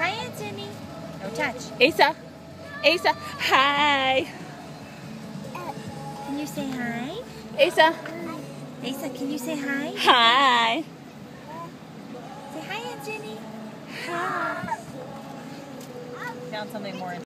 hi, Aunt Jenny. No touch. Asa. Asa. Hi. Can you say hi? Asa. Asa, can you say hi? Hi. Say hi, Aunt Jenny. Hi. Found something more